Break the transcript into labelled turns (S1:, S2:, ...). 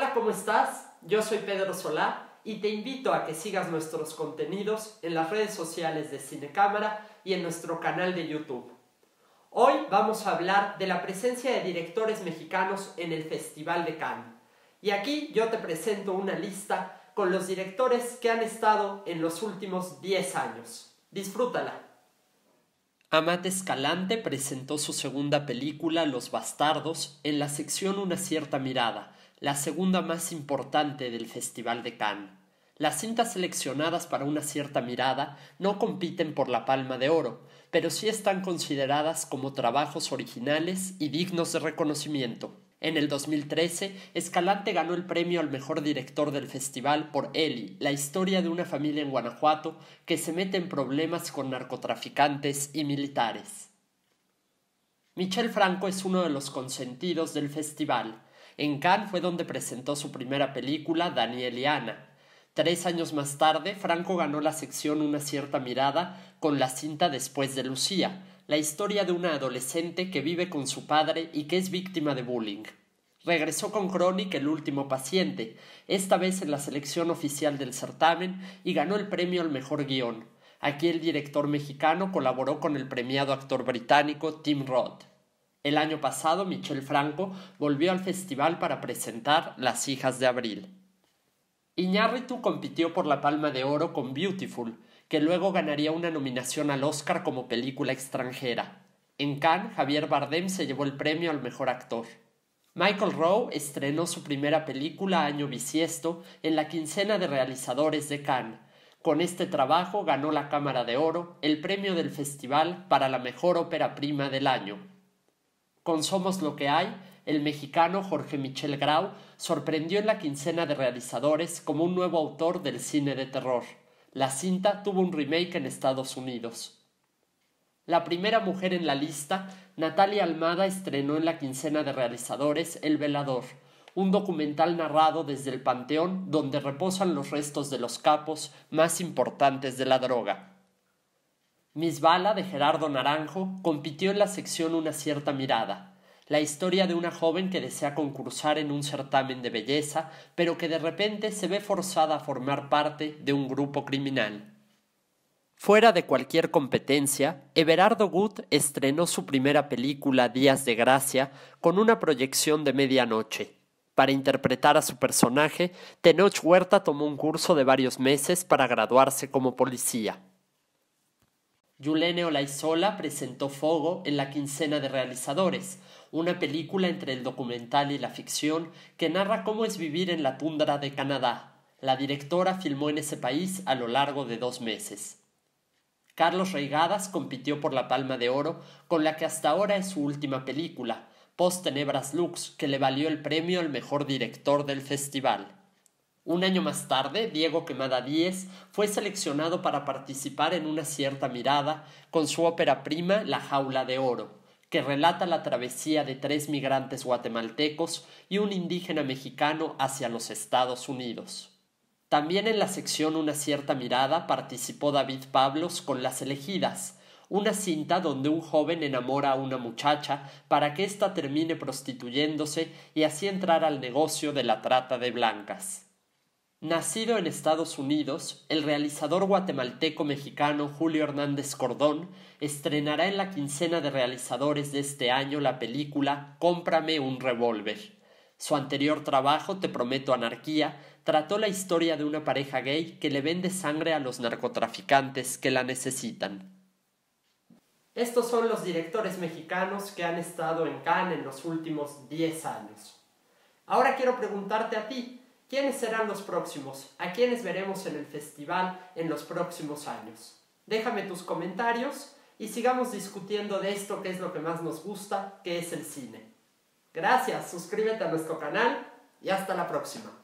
S1: Hola, ¿cómo estás? Yo soy Pedro Solá y te invito a que sigas nuestros contenidos en las redes sociales de Cinecámara y en nuestro canal de YouTube. Hoy vamos a hablar de la presencia de directores mexicanos en el Festival de Cannes. Y aquí yo te presento una lista con los directores que han estado en los últimos 10 años. Disfrútala. Amat Escalante presentó su segunda película, Los Bastardos, en la sección Una cierta mirada, la segunda más importante del Festival de Cannes. Las cintas seleccionadas para Una cierta mirada no compiten por la Palma de Oro, pero sí están consideradas como trabajos originales y dignos de reconocimiento. En el 2013, Escalante ganó el premio al mejor director del festival por Eli, la historia de una familia en Guanajuato que se mete en problemas con narcotraficantes y militares. Michel Franco es uno de los consentidos del festival. En Cannes fue donde presentó su primera película, Daniel y Ana. 3 años más tarde, Franco ganó la sección Una cierta mirada con la cinta Después de Lucía, la historia de una adolescente que vive con su padre y que es víctima de bullying. Regresó con Chronic, El último paciente, esta vez en la selección oficial del certamen, y ganó el premio al mejor guión. Aquí el director mexicano colaboró con el premiado actor británico Tim Roth. El año pasado, Michel Franco volvió al festival para presentar Las hijas de Abril. Iñárritu compitió por la Palma de Oro con Beautiful, que luego ganaría una nominación al Oscar como película extranjera. En Cannes, Javier Bardem se llevó el premio al mejor actor. Michael Rowe estrenó su primera película, Año bisiesto, en la quincena de realizadores de Cannes. Con este trabajo ganó la Cámara de Oro, el premio del festival para la mejor ópera prima del año. Con Somos lo que hay, el mexicano Jorge Michel Grau sorprendió en la quincena de realizadores como un nuevo autor del cine de terror. La cinta tuvo un remake en Estados Unidos. La primera mujer en la lista, Natalia Almada, estrenó en la quincena de realizadores El Velador, un documental narrado desde el panteón donde reposan los restos de los capos más importantes de la droga. Miss Bala, de Gerardo Naranjo, compitió en la sección Una cierta mirada, la historia de una joven que desea concursar en un certamen de belleza, pero que de repente se ve forzada a formar parte de un grupo criminal. Fuera de cualquier competencia, Everardo Gut estrenó su primera película, Días de Gracia, con una proyección de medianoche. Para interpretar a su personaje, Tenoch Huerta tomó un curso de varios meses para graduarse como policía. Yulene Olaizola presentó Fogo en la quincena de realizadores, una película entre el documental y la ficción que narra cómo es vivir en la tundra de Canadá. La directora filmó en ese país a lo largo de 2 meses. Carlos Reigadas compitió por la Palma de Oro con la que hasta ahora es su última película, Post Tenebras Lux, que le valió el premio al mejor director del festival. Un año más tarde, Diego Quemada Díez fue seleccionado para participar en Una cierta mirada con su ópera prima La jaula de oro, que relata la travesía de 3 migrantes guatemaltecos y un indígena mexicano hacia los Estados Unidos. También en la sección Una cierta mirada participó David Pablos con Las elegidas, una cinta donde un joven enamora a una muchacha para que ésta termine prostituyéndose y así entrar al negocio de la trata de blancas. Nacido en Estados Unidos, el realizador guatemalteco-mexicano Julio Hernández Cordón estrenará en la quincena de realizadores de este año la película Cómprame un revólver. Su anterior trabajo, Te prometo anarquía, trató la historia de una pareja gay que le vende sangre a los narcotraficantes que la necesitan. Estos son los directores mexicanos que han estado en Cannes en los últimos 10 años. Ahora quiero preguntarte a ti, ¿quiénes serán los próximos? ¿A quiénes veremos en el festival en los próximos años? Déjame tus comentarios y sigamos discutiendo de esto que es lo que más nos gusta, que es el cine. Gracias, suscríbete a nuestro canal y hasta la próxima.